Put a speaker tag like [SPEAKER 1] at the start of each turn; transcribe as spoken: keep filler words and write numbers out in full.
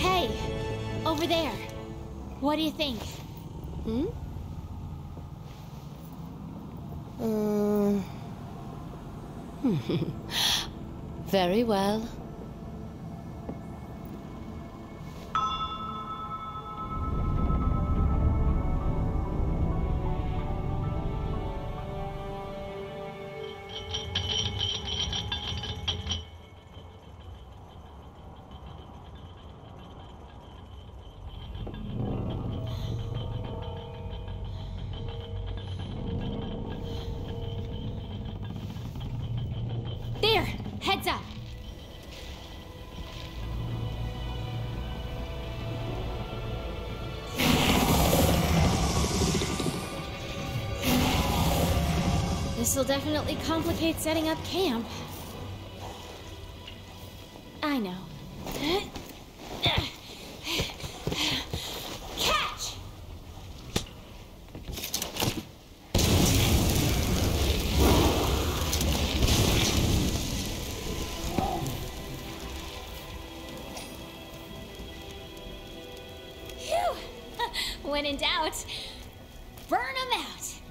[SPEAKER 1] Hey, over there. What do you think?
[SPEAKER 2] Hmm? Uh... Very well.
[SPEAKER 1] There! Heads up! This'll definitely complicate setting up camp. I know. Catch! Phew! When in doubt, burn them out!